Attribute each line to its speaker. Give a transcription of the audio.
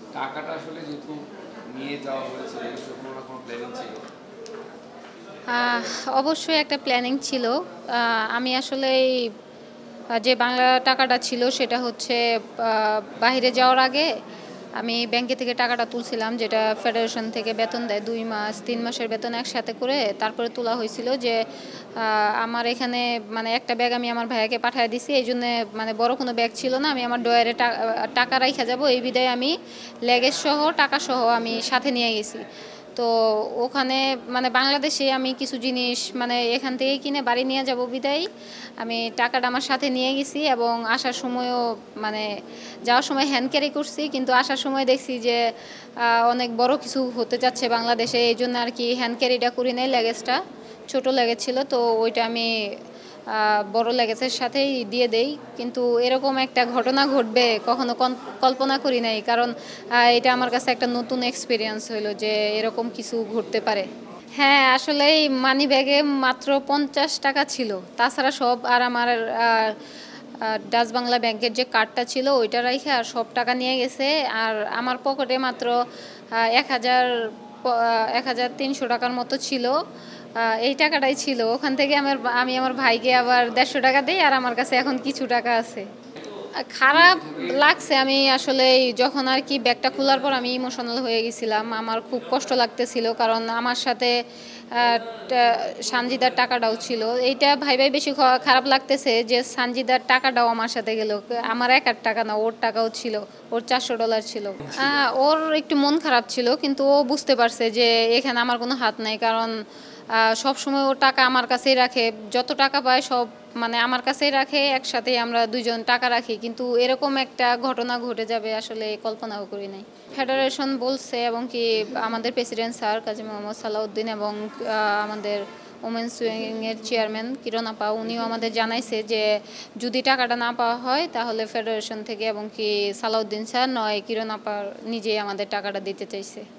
Speaker 1: টাকাটা আসলে যেহেতু নিয়ে যাওয়া হয়েছে, কোনো না কোনো প্ল্যানিং ছিল?
Speaker 2: আহ, অবশ্যই একটা প্ল্যানিং ছিল। আমি আসলে যে বাংলা টাকাটা ছিল সেটা হচ্ছে বাইরে যাওয়ার আগে আমি ব্যাংকে থেকে টাকাটা তুলছিলাম, যেটা ফেডারেশন থেকে বেতন দেয় 2 মাস 3 মাসের বেতন একসাথে করে তারপরে তোলা হয়েছিল। যে আমার এখানে মানে একটা ব্যাগ আমি আমার ভাইয়াকে পাঠিয়ে দিছি, এই জন্য মানে বড় কোনো ব্যাগ ছিল না, আমি আমার ডয়ারে টাকা রাইখা যাব এই বিদায় আমি লেগেজ সহ টাকা সহ আমি সাথে নিয়ে গেছি। তো ওখানে মানে বাংলাদেশে আমি কিছু জিনিস মানে এখান থেকে কিনে বাড়ি নিয়ে যাব বিদায় আমি টাকাটা আমার সাথে নিয়ে গেছি, এবং আসার সময়ও মানে যাওয়ার সময় হ্যান্ড ক্যারি করছি, কিন্তু আসার সময় দেখছি যে অনেক বড় কিছু হতে যাচ্ছে বাংলাদেশে, এই জন্য আর কি হ্যান্ড ক্যারিটা করি নাই, লেগেজটা ছোট লেগেজ ছিল, তো ওইটা আমি বড় লেগেজের সাথেই দিয়ে দেই। কিন্তু এরকম একটা ঘটনা ঘটবে কখনো কল্পনা করি নাই, কারণ এটা আমার কাছে একটা নতুন এক্সপিরিয়েন্স হইলো যে এরকম কিছু ঘটতে পারে। হ্যাঁ, আসলে এই মানি ব্যাগে মাত্র 50 টাকা ছিল, তাছাড়া সব আর আমার ডাচ বাংলা ব্যাংকের যে কার্ডটা ছিল ওইটা রাইখে আর সব টাকা নিয়ে গেছে। আর আমার পকেটে মাত্র 1,300 টাকার মতো ছিল। এই টাকাটাই ছিল, ওখান থেকে আমি আমার ভাইকে আবার 150 টাকা দিই, আর আমার কাছে এখন কিছু টাকা আছে। খারাপ লাগছে, আমি আসলে যখন আর কি ব্যাগটা খোলার পর আমি ইমোশনাল হয়ে গেছিলাম, আমার খুব কষ্ট লাগতেছিল, কারণ আমার সাথে সানজিদার টাকাটাও ছিল। এইটা ভাই বেশি খারাপ লাগতেছে যে সানজিদার টাকাটাও আমার সাথে গেল, আমার একার টাকা না, ওর টাকাও ছিল, ওর $400 ছিল। ওর একটু মন খারাপ ছিল, কিন্তু ও বুঝতে পারছে যে এখানে আমার কোনো হাত নাই, কারণ সব সময় ও টাকা আমার কাছেই রাখে, যত টাকা পায় সব মানে আমার কাছেই রাখে, একসাথেই আমরা দুইজন টাকা রাখি, কিন্তু এরকম একটা ঘটনা ঘটে যাবে আসলে কল্পনাও করি নাই। ফেডারেশন বলছে, এবং কি আমাদের প্রেসিডেন্ট স্যার কাজী মোহাম্মদ সালাউদ্দিন এবং আমাদের ওমেন্স উইংয়ের চেয়ারম্যান কিরণ আপা, উনিও আমাদের জানাইছে যে যদি টাকাটা না পাওয়া হয় তাহলে ফেডারেশন থেকে এবং কি সালাউদ্দিন স্যার নয় কিরণ আপা নিজেই আমাদের টাকাটা দিতে চাইছে।